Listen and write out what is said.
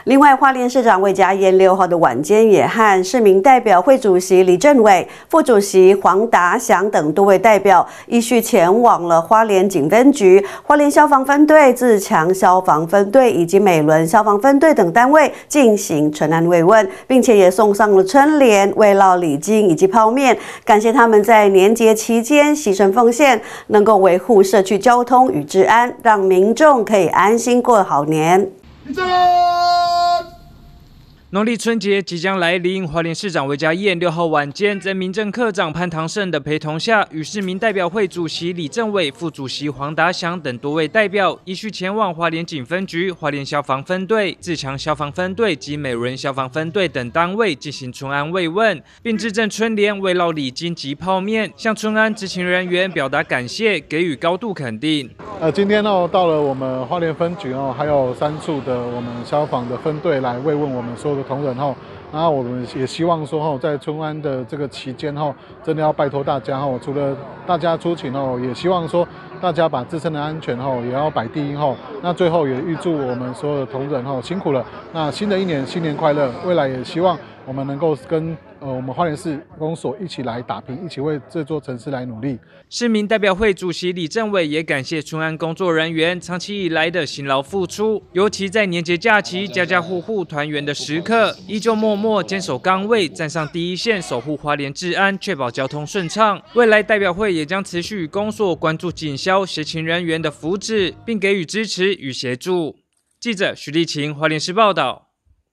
另外，花莲市长魏家燕6号的晚间也和市民代表会主席李正伟、副主席黄达祥等多位代表依序前往了花莲警分局、花莲消防分队、自强消防分队以及美仑消防分队等单位进行春安慰问，并且也送上了春联、慰劳礼金以及泡面，感谢他们在年节期间牺牲奉献，能够维护社区交通与治安，让民众可以安心过好年。 农历春节即将来临，花莲市长魏家燕6号晚间在民政科长潘唐胜的陪同下，与市民代表会主席李正伟、副主席黄达祥等多位代表依序前往花莲警分局、花莲消防分队、自强消防分队及美仑消防分队等单位进行春安慰问，并致赠春联、慰劳礼金及泡面，向春安执勤人员表达感谢，给予高度肯定。 今天到了我们花莲分局还有3处的我们消防的分队来慰问我们所有的同仁然后我们也希望说在春安的这个期间真的要拜托大家除了大家出勤也希望说大家把自身的安全也要摆第一那最后也预祝我们所有的同仁辛苦了。那新的一年新年快乐，未来也希望我们能够跟我们花莲市公所一起来打拼，一起为这座城市来努力。 市民代表会主席李正伟也感谢春安工作人员长期以来的辛劳付出，尤其在年节假期家家户户团圆的时刻，依旧默默坚守岗位，站上第一线，守护花莲治安，确保交通顺畅。未来代表会也将持续与公所关注警消协勤人员的福祉，并给予支持与协助。记者徐立晴，花莲市报道。